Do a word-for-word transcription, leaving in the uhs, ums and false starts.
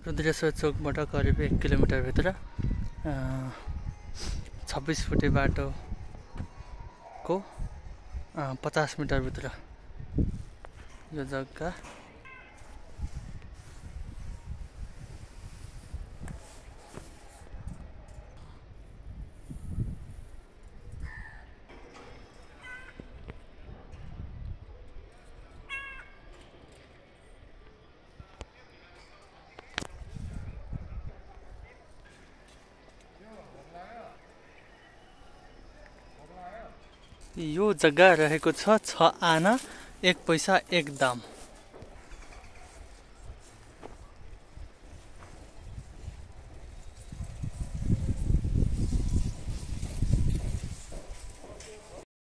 रुद्रेश्वर चोकबाट करिब एक किलोमिटर भित्र छब्बिस फुटे बाटोको पचास मिटर भित्र यो जग्गा। यो जग्गा रहेको छ छ आना एक पैसा एक दाम।